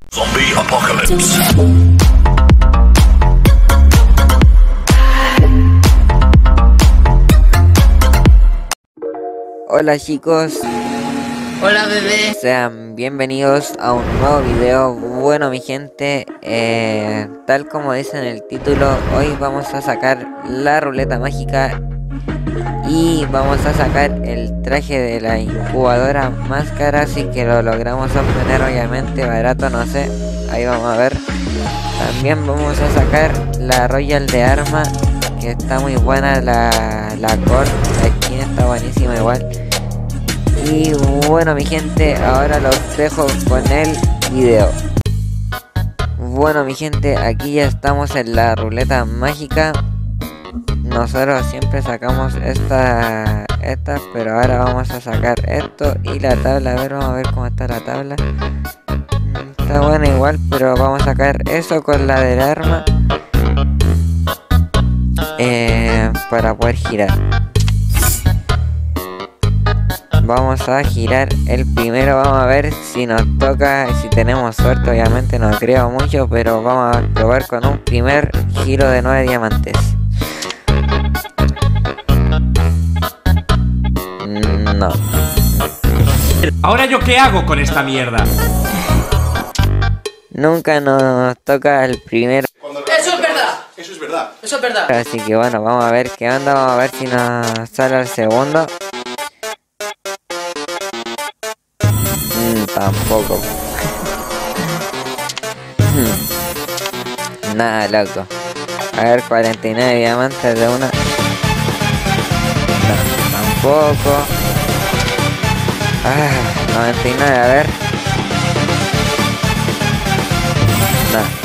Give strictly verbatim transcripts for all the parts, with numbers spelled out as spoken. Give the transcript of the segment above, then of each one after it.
Zombie Apocalypse. Hola chicos, hola bebé, sean bienvenidos a un nuevo video. Bueno mi gente, eh, tal como dice en el título, hoy vamos a sacar la ruleta mágica y vamos a sacar el traje de la incubadora más cara, así que lo logramos obtener, obviamente barato, no sé, ahí vamos a ver. También vamos a sacar la Royal de arma, que está muy buena, la, la core, la skin está buenísima igual. Y bueno mi gente, ahora los dejo con el video. Bueno mi gente, aquí ya estamos en la ruleta mágica. Nosotros siempre sacamos esta, esta, pero ahora vamos a sacar esto y la tabla. A ver, vamos a ver cómo está la tabla. Está buena igual, pero vamos a sacar eso con la del arma, eh, para poder girar. Vamos a girar el primero, vamos a ver si nos toca, si tenemos suerte. Obviamente no creo mucho, pero vamos a probar con un primer giro de nueve diamantes. No. ¿Ahora yo qué hago con esta mierda? Nunca nos toca el primero. Eso es verdad. Eso es verdad. Eso es verdad. Así que bueno, vamos a ver qué onda, vamos a ver si nos sale el segundo. Mm, tampoco. Nada, loco. A ver, cuarenta y nueve diamantes de una. No, tampoco. Ah, noventa y nueve, a ver. No.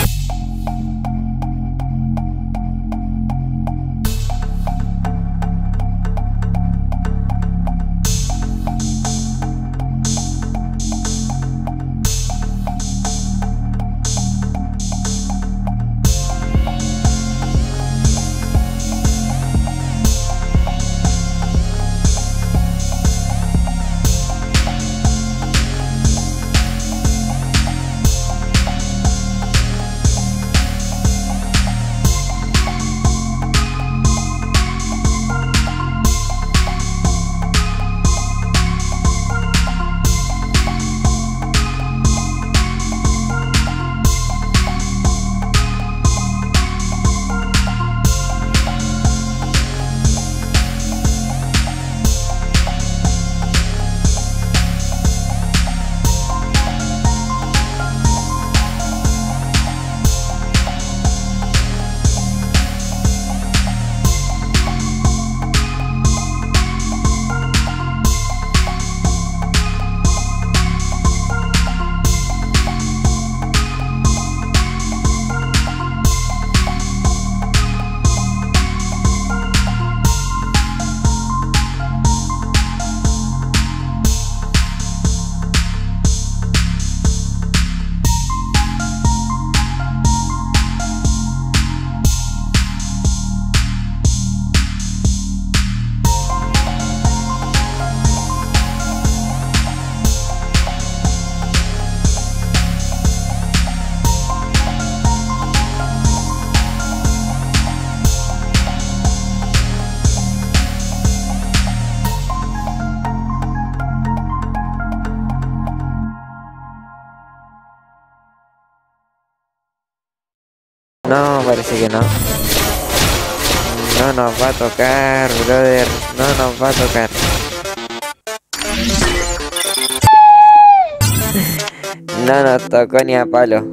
No, parece que no. No nos va a tocar, brother. No nos va a tocar. No nos tocó ni a palo.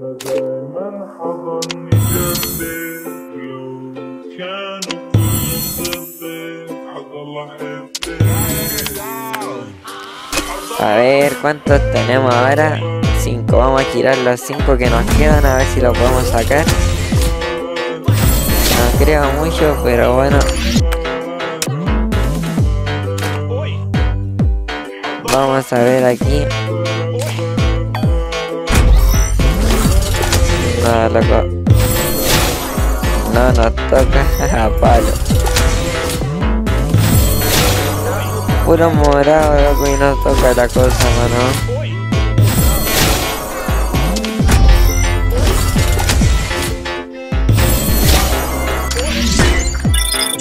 A ver, ¿cuántos tenemos ahora? cinco. Vamos a girar los cinco que nos quedan, a ver si lo podemos sacar. No creo mucho, pero bueno. Vamos a ver aquí. No, loco. No nos toca a palo. Puro morado, loco, y nos toca la cosa, mano.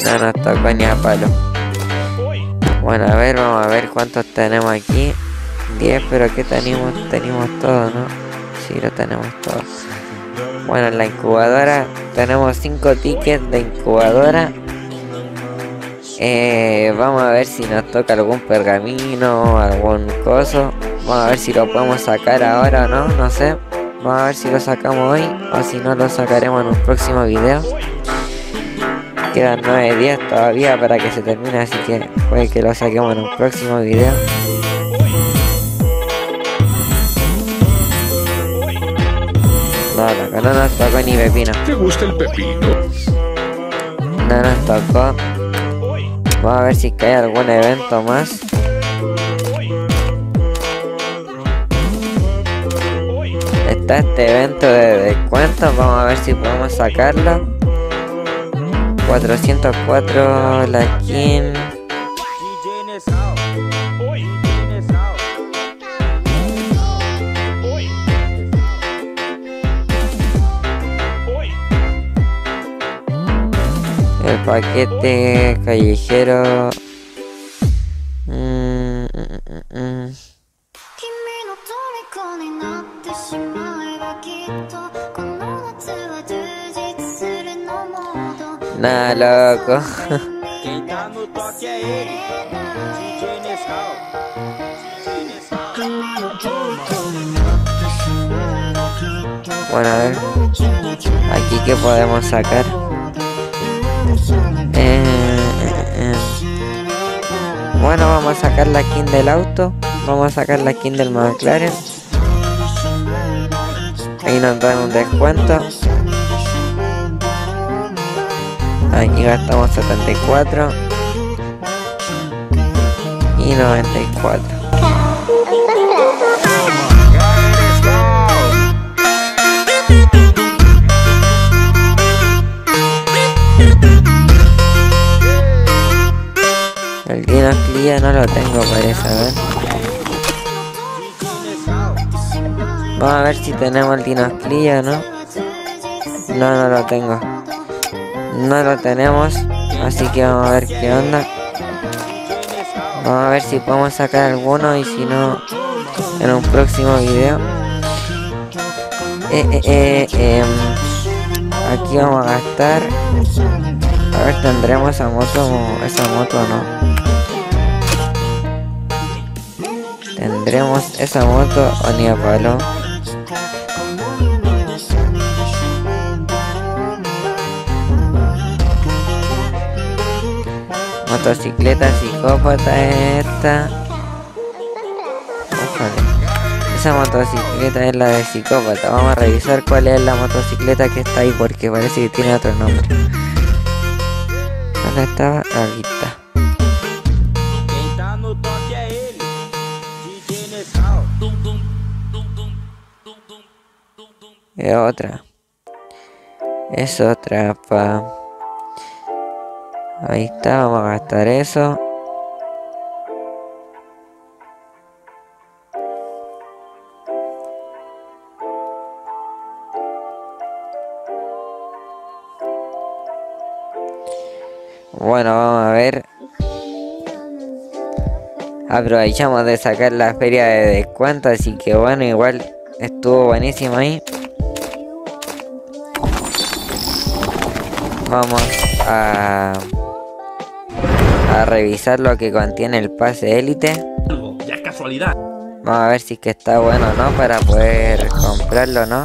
No nos tocó ni a palo. Bueno, a ver, vamos a ver cuántos tenemos aquí. diez, pero ¿qué tenemos? Tenemos todo, ¿no? Sí, lo tenemos todo. Bueno, en la incubadora tenemos cinco tickets de incubadora. Eh, vamos a ver si nos toca algún pergamino, algún coso. Vamos a ver si lo podemos sacar ahora o no, no sé. Vamos a ver si lo sacamos hoy o si no lo sacaremos en un próximo video. Quedan nueve días todavía para que se termine, así que puede que lo saquemos en un próximo video. No, loco, no nos tocó ni pepino. ¿Te gusta el pepino? No nos tocó. Vamos a ver si cae algún evento más. Está este evento de descuento. Vamos a ver si podemos sacarlo. cuatrocientos cuatro la skin. El paquete callejero. Mm, mm, mm, mm. Nah, loco. Bueno, a ver. Aquí qué podemos sacar. Eh, eh, eh. Bueno, vamos a sacar la skin del auto. Vamos a sacar la skin del McLaren. Ahí nos dan un descuento. Aquí gastamos setenta y cuatro y noventa y cuatro. El Dinoclia no lo tengo, parece, a ver. Vamos a ver si tenemos el Dinoclia, ¿no? No, no lo tengo. No lo tenemos, así que vamos a ver qué onda. Vamos a ver si podemos sacar alguno y si no, en un próximo video. Eh, eh, eh, eh, aquí vamos a gastar. A ver, tendremos esa moto, esa moto no. Tendremos esa moto o ni a palo. Motocicleta psicópata esta. Ojalá. Esa motocicleta es la de psicópata. Vamos a revisar cuál es la motocicleta que está ahí porque parece que tiene otro nombre. ¿Dónde estaba? Aquí está. Es otra. Es otra, pa. Ahí está, vamos a gastar eso. Bueno, vamos a ver. Aprovechamos de sacar la feria de descuento, así que bueno, igual estuvo buenísimo ahí. Vamos a, a revisar lo que contiene el pase élite. Ya es casualidad. Vamos a ver si es que está bueno o no para poder comprarlo, ¿no?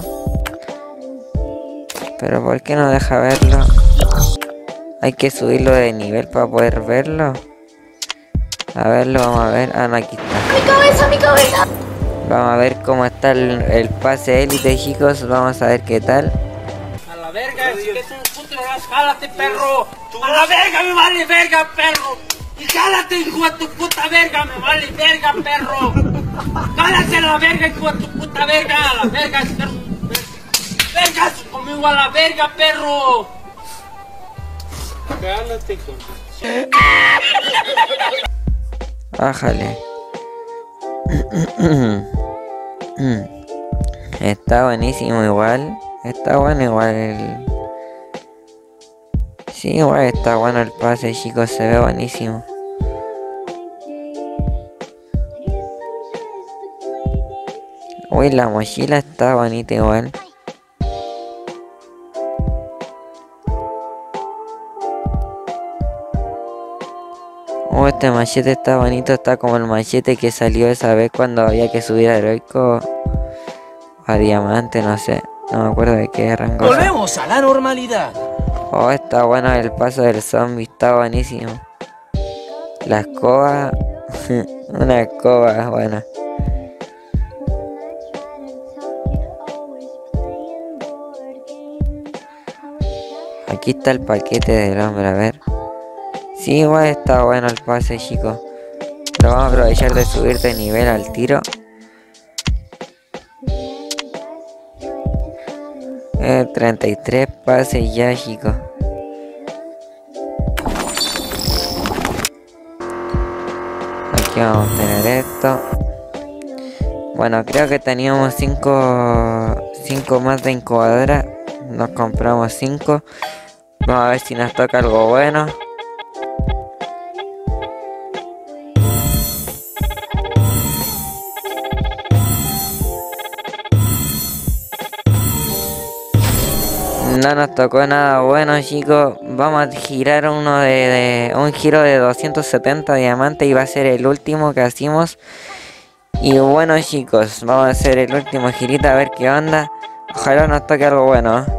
Pero ¿por qué no deja verlo? Hay que subirlo de nivel para poder verlo. A verlo, vamos a ver. Ah, no, aquí está. ¡Mi cabeza, mi cabeza! Vamos a ver cómo está el, el pase élite, chicos. Vamos a ver qué tal. A la verga, si que es un puto gas, jálate, perro. A la verga, me vale verga, perro. Y jálate, hijo de tu puta verga, me vale verga, perro. Jálate a la verga, hijo de tu puta verga. A la verga, perro. Vergas conmigo a la verga, perro. Jálate, hijo. Bájale. Está buenísimo igual. Está bueno igual el... Sí, igual está bueno el pase, chicos, se ve buenísimo. Uy, la mochila está bonita igual. Oh, este machete está bonito, está como el machete que salió esa vez cuando había que subir a heroico a diamante, no sé, no me acuerdo de qué rango. Volvemos a la normalidad. Oh, está bueno el paso del zombie, está buenísimo. La escoba, una escoba, bueno. Aquí está el paquete del hombre, a ver. Sí, igual está bueno el pase, chicos. Lo vamos a aprovechar de subir de nivel al tiro. Eh, treinta y tres pases ya, chicos. Aquí vamos a tener esto. Bueno, creo que teníamos cinco más de incubadora. Nos compramos cinco. Vamos a ver si nos toca algo bueno. No nos tocó nada bueno, chicos. Vamos a girar uno de, de un giro de doscientos setenta diamantes y va a ser el último que hacemos. Y bueno, chicos, vamos a hacer el último girito a ver qué onda. Ojalá nos toque algo bueno, ¿eh?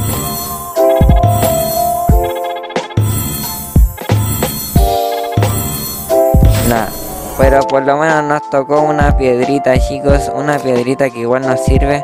Nah, pero por lo menos nos tocó una piedrita, chicos. Una piedrita que igual nos sirve.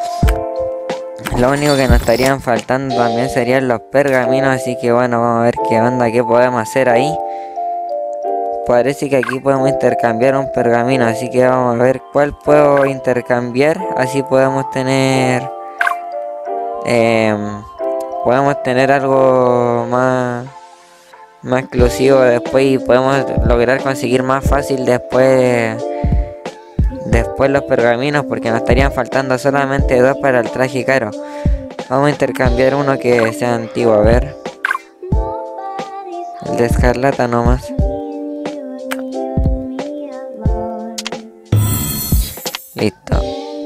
Lo único que nos estarían faltando también serían los pergaminos, así que bueno, vamos a ver qué onda, qué podemos hacer ahí. Parece que aquí podemos intercambiar un pergamino, así que vamos a ver cuál puedo intercambiar, así podemos tener... Eh, podemos tener algo más, más exclusivo después y podemos lograr conseguir más fácil después... Después los pergaminos, porque nos estarían faltando solamente dos para el traje caro. Vamos a intercambiar uno que sea antiguo, a ver. El de escarlata nomás. Listo.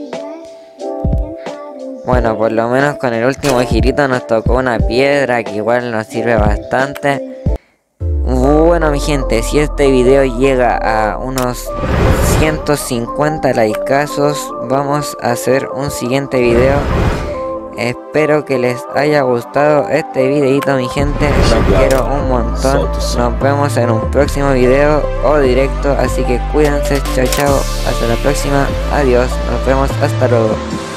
Bueno, por lo menos con el último girito nos tocó una piedra que igual nos sirve bastante. Bueno, mi gente, si este video llega a unos ciento cincuenta likeazos, vamos a hacer un siguiente video. Espero que les haya gustado este videito, mi gente. Los quiero un montón. Nos vemos en un próximo video o directo, así que cuídense. Chao, chao. Hasta la próxima. Adiós. Nos vemos. Hasta luego.